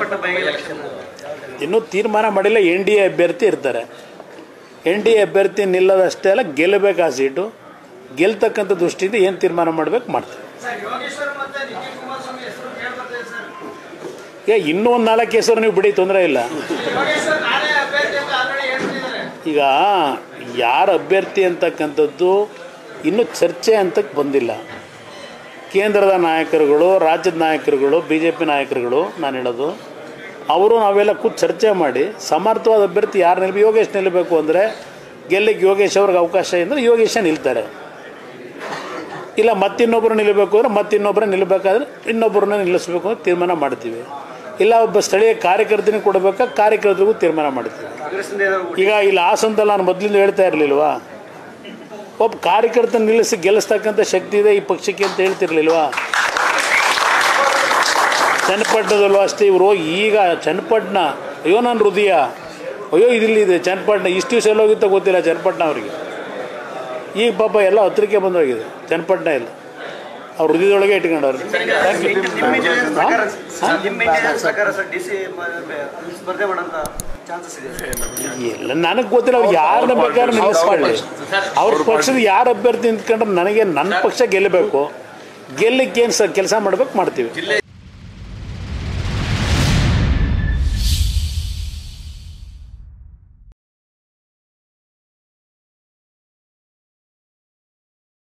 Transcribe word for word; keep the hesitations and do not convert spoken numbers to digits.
ಇನ್ನೂ ತೀರ್ಮಾನ ಮಾಡಿಲ್ಲ. ಎನ್ ಡಿ ಎ ಅಭ್ಯರ್ಥಿ ಇರ್ತಾರೆ. ಎನ್ ಡಿ ಎ ಅಭ್ಯರ್ಥಿ ನಿಲ್ಲೋದಷ್ಟೇ ಅಲ್ಲ, ಗೆಲ್ಲಬೇಕು ಆ ಸೀಟು. ಗೆಲ್ತಕ್ಕಂಥ ದೃಷ್ಟಿಯಿಂದ ಏನು ತೀರ್ಮಾನ ಮಾಡಬೇಕು ಮಾಡ್ತೀವಿ. ಏ ಇನ್ನೂ ಒಂದು ನಾಲ್ಕು ಹೆಸರು ನೀವು ಬಿಡಿ, ತೊಂದರೆ ಇಲ್ಲ. ಈಗ ಯಾರ ಅಭ್ಯರ್ಥಿ ಅಂತಕ್ಕಂಥದ್ದು ಇನ್ನೂ ಚರ್ಚೆ ಅಂತಕ್ಕೆ ಬಂದಿಲ್ಲ. ಕೇಂದ್ರದ ನಾಯಕರುಗಳು, ರಾಜ್ಯದ ನಾಯಕರುಗಳು, ಬಿ ಜೆ ಪಿ ನಾಯಕರುಗಳು, ನಾನು ಹೇಳೋದು ಅವರು ನಾವೆಲ್ಲ ಕೂತು ಚರ್ಚೆ ಮಾಡಿ ಸಮರ್ಥವಾದ ಅಭ್ಯರ್ಥಿ ಯಾರು ನಿಲ್ಬೇಕು, ಯೋಗೇಶ್ ನಿಲ್ಲಬೇಕು ಅಂದರೆ ಗೆಲ್ಲಿಗೆ ಯೋಗೇಶ್ ಅವ್ರಿಗೆ ಅವಕಾಶ ಇದ್ದರೆ ಯೋಗೇಶ ನಿಲ್ತಾರೆ. ಇಲ್ಲ ಮತ್ತಿನ್ನೊಬ್ಬರು ನಿಲ್ಲಬೇಕು ಅಂದರೆ ಮತ್ತಿನ್ನೊಬ್ಬರೇ ನಿಲ್ಲಬೇಕಾದ್ರೆ ಇನ್ನೊಬ್ಬರನ್ನ ನಿಲ್ಲಿಸ್ಬೇಕು ಅಂತ ತೀರ್ಮಾನ ಮಾಡ್ತೀವಿ. ಇಲ್ಲ ಒಬ್ಬ ಸ್ಥಳೀಯ ಕಾರ್ಯಕರ್ತನಿಗೆ ಕೊಡಬೇಕಾ, ಕಾರ್ಯಕರ್ತರಿಗೂ ತೀರ್ಮಾನ ಮಾಡ್ತೀವಿ. ಈಗ ಇಲ್ಲಿ ಹಾಸನದಲ್ಲಿ ನಾನು ಮೊದಲಿಂದ ಹೇಳ್ತಾ ಇರಲಿಲ್ವಾ, ಒಬ್ಬ ಕಾರ್ಯಕರ್ತನ ನಿಲ್ಲಿಸಿ ಗೆಲ್ಲಿಸ್ತಕ್ಕಂಥ ಶಕ್ತಿ ಇದೆ ಈ ಪಕ್ಷಕ್ಕೆ ಅಂತ ಹೇಳ್ತಿರ್ಲಿಲ್ವಾ. ಚನ್ನಪಟ್ಟಣದಲ್ಲೂ ಅಷ್ಟೇ ಇವರು ಈಗ ಚನ್ನಪಟ್ಟಣ ಅಯ್ಯೋ ನನ್ನ ಹೃದಯ ಅಯ್ಯೋ ಇದಿಲ್ಲಿದೆ ಚನ್ನಪಟ್ಟಣ ಇಷ್ಟು ದಿವಸ ಎಲ್ಲೋಗಿತ್ತ ಗೊತ್ತಿಲ್ಲ ಚನ್ನಪಟ್ಟಣ ಅವರಿಗೆ. ಈಗ ಪಾಪ ಎಲ್ಲ ಹತ್ತಿರಕ್ಕೆ ಬಂದೋಗಿದೆ ಚನ್ನಪಟ್ಟಣ ಇಲ್ಲ, ಅವ್ರ ಹೃದಯದೊಳಗೆ ಇಟ್ಕೊಂಡವ್ರು. ಇಲ್ಲ ನನಗೆ ಗೊತ್ತಿಲ್ಲ, ಅವ್ರು ಯಾರನ್ನ ಬೇಕಾದ್ರೆ ನಿಲ್ಲಿಸ್ಕೊಳ್ಳಿ. ಅವ್ರ ಪಕ್ಷದ ಯಾರು ಅಭ್ಯರ್ಥಿ ನಿಂತ್ಕೊಂಡ್ರೆ ನನಗೆ ನನ್ನ ಪಕ್ಷ ಗೆಲ್ಲಬೇಕು, ಗೆಲ್ಲಕ್ಕೆ ಏನು ಸ ಕೆಲಸ ಮಾಡ್ಬೇಕು ಮಾಡ್ತೀವಿ.